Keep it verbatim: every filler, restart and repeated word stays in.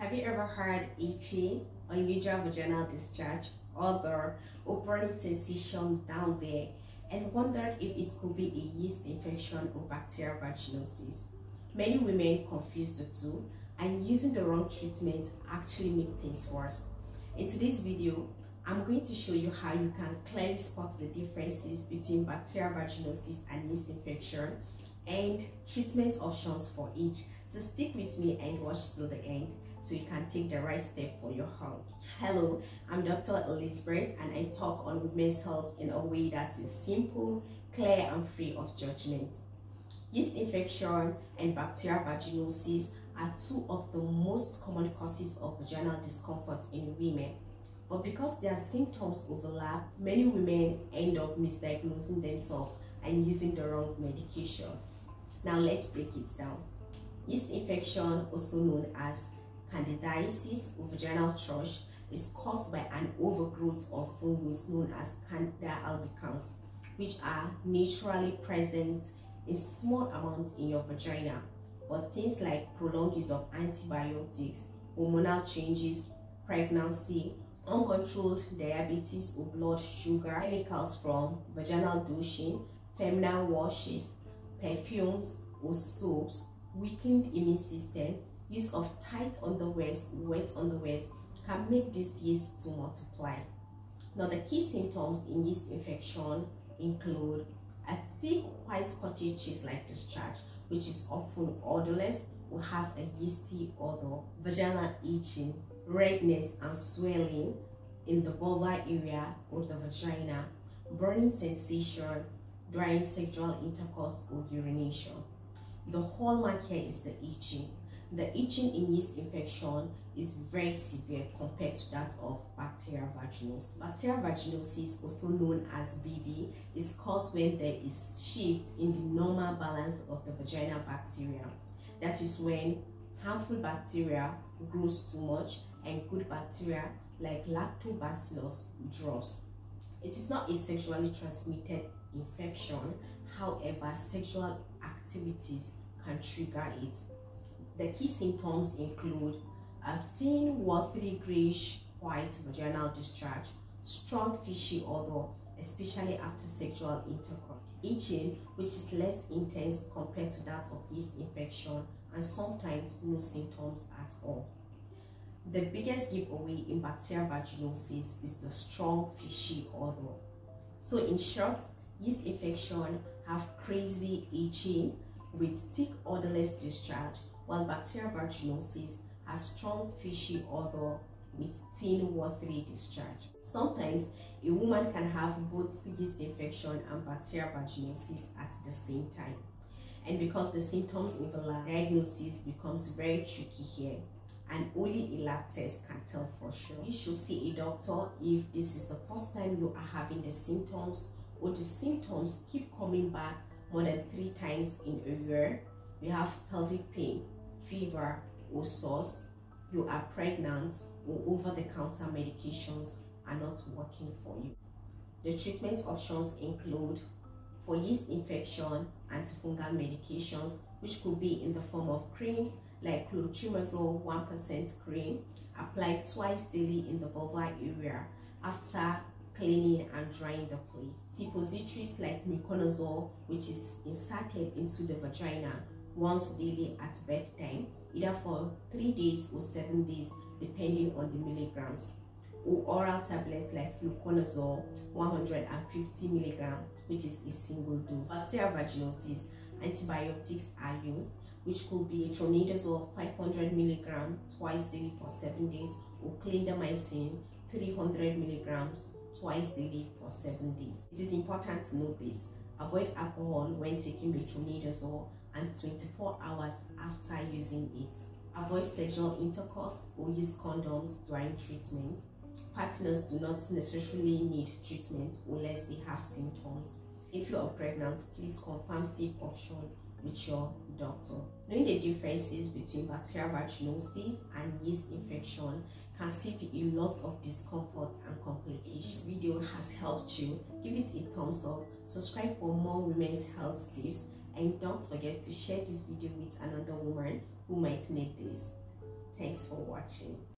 Have you ever heard itchy, unusual vaginal discharge, other or burning sensation down there, and wondered if it could be a yeast infection or bacterial vaginosis? Many women confuse the two, and using the wrong treatment actually makes things worse. In today's video, I'm going to show you how you can clearly spot the differences between bacterial vaginosis and yeast infection and treatment options for each. So stick with me and watch till the end so you can take the right step for your health. Hello, I'm Doctor Elizabeth, and I talk on women's health in a way that is simple, clear, and free of judgment. Yeast infection and bacterial vaginosis are two of the most common causes of vaginal discomfort in women. But because their symptoms overlap, many women end up misdiagnosing themselves and using the wrong medication. Now let's break it down. Yeast infection, also known as candidiasis or vaginal thrush, is caused by an overgrowth of fungus known as Candida albicans, which are naturally present in small amounts in your vagina. But things like prolonged use of antibiotics, hormonal changes, pregnancy, uncontrolled diabetes or blood sugar, chemicals from vaginal douching, feminine washes, perfumes or soaps, weakened immune system, use of tight underwears, wet underwears can make this yeast to multiply. Now, the key symptoms in yeast infection include a thick white cottage cheese-like discharge, which is often odorless or have a yeasty odor, vaginal itching, redness and swelling in the vulvar area or the vagina, burning sensation during sexual intercourse or urination. The hallmark here is the itching. The itching in yeast infection is very severe compared to that of bacterial vaginosis. Bacterial vaginosis, also known as B V, is caused when there is shift in the normal balance of the vaginal bacteria. That is when harmful bacteria grows too much and good bacteria like lactobacillus drops. It is not a sexually transmitted infection, however, sexual activities can trigger it. The key symptoms include a thin, watery, grayish white vaginal discharge, strong fishy odor, especially after sexual intercourse, itching, which is less intense compared to that of yeast infection, and sometimes no symptoms at all. The biggest giveaway in bacterial vaginosis is the strong fishy odor. So in short, yeast infection have crazy itching with thick odorless discharge, while bacterial vaginosis has strong fishy odor with thin watery discharge. Sometimes a woman can have both yeast infection and bacterial vaginosis at the same time. And because the symptoms overlap, diagnosis becomes very tricky here, and only a lab test can tell for sure. You should see a doctor if this is the first time you are having the symptoms, or the symptoms keep coming back more than three times in a year. You have pelvic pain, fever or sores, you are pregnant, or over-the-counter medications are not working for you. The treatment options include, for yeast infection, antifungal medications, which could be in the form of creams like clotrimazole one percent cream, applied twice daily in the vulvar area after cleaning and drying the place. Suppositories like miconazole, which is inserted into the vagina once daily at bedtime, either for three days or seven days, depending on the milligrams. Or oral tablets like fluconazole one hundred fifty milligrams, which is a single dose. Bacterial vaginosis, antibiotics are used, which could be tronidazole five hundred milligrams twice daily for seven days, or clindamycin three hundred milligrams twice daily for seven days. It is important to note this: avoid alcohol when taking metronidazole and twenty-four hours after using it. Avoid sexual intercourse or use condoms during treatment. Partners do not necessarily need treatment unless they have symptoms. If you are pregnant, please confirm safe option with your doctor. Knowing the differences between bacterial vaginosis and yeast infection can save you a lot of discomfort and complications. This video has helped you. Give it a thumbs up, subscribe for more women's health tips, and don't forget to share this video with another woman who might need this. Thanks for watching.